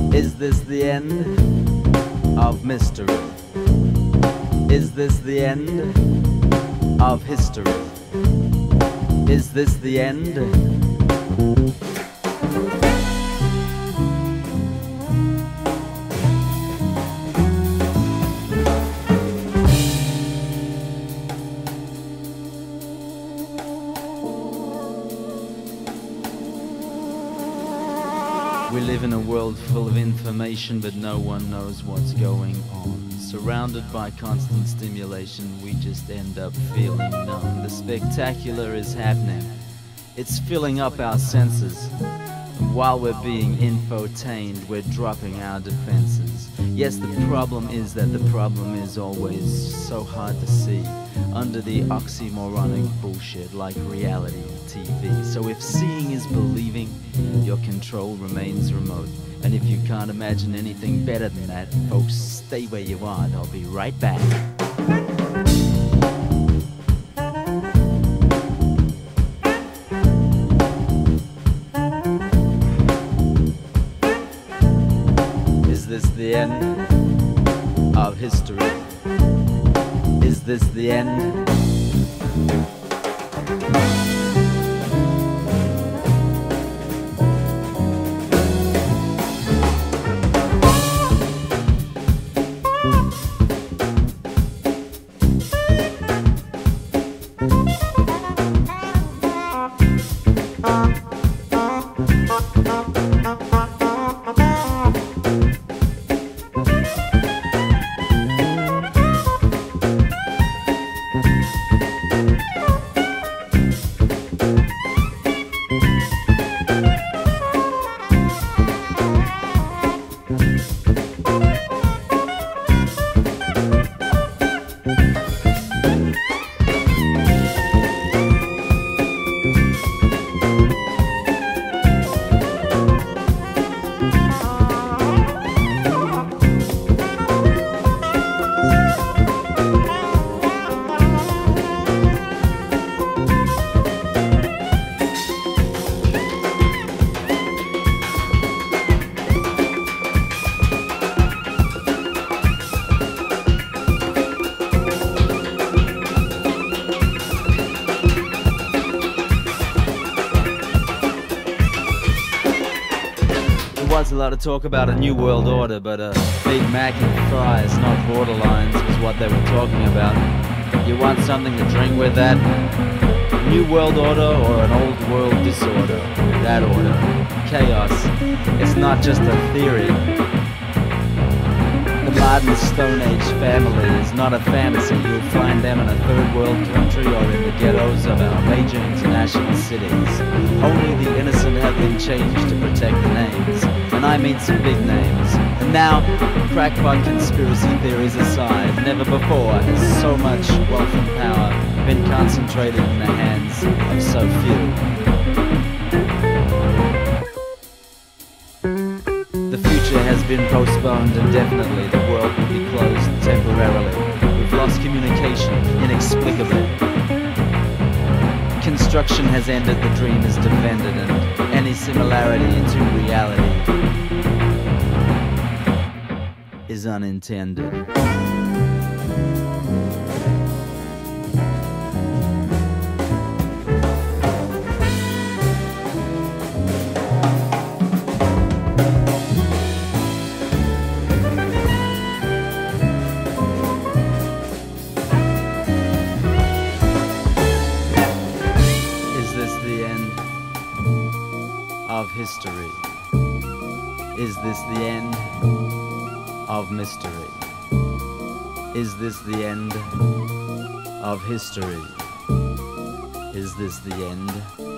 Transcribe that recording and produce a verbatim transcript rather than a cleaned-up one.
Is this the end of mystery? Is this the end of history? Is this the end? We live in a world full of information, but no one knows what's going on. Surrounded by constant stimulation, we just end up feeling numb. The spectacular is happening. It's filling up our senses. And while we're being infotained, we're dropping our defenses. Yes, the problem is that the problem is always so hard to see under the oxymoronic bullshit like reality T V. So if seeing is believing, your control remains remote. And if you can't imagine anything better than that, folks, stay where you are. I'll be right back. Is this the end of history? Is this the end? A lot of talk about a new world order, but a Big Mac and fries, not borderlines, was what they were talking about. You want something to drink with that? New world order or an old world disorder? That order. Chaos. It's not just a theory. The modern Stone Age family is not a fantasy. You'll find them in a third world country or in the ghettos of our major international cities. Only the innocent have been changed to protect the names. And I mean some big names. And now, crackpot conspiracy theories aside, never before has so much wealth and power been concentrated in the hands of so few. The future has been postponed indefinitely. The world will be closed temporarily. We've lost communication inexplicably. Construction has ended, the dream is defended, and any similarity into reality is unintended. Of history? Is this the end of mystery? Is this the end of history? Is this the end